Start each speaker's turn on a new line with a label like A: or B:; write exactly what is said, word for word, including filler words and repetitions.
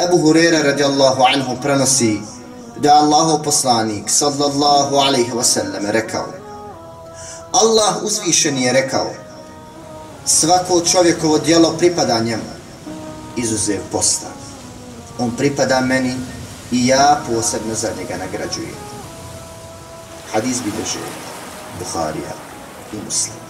A: Ebu Hurera radijallahu anhu prenosi da je Allahov poslanik sallallahu alaihi wasallam rekao: Allah uzvišen je rekao, svako čovjekovo djelo pripada njemu, izuzev posta. On pripada meni i ja posebno za njega nagrađujem. Hadis bilježi Buharija i Muslim.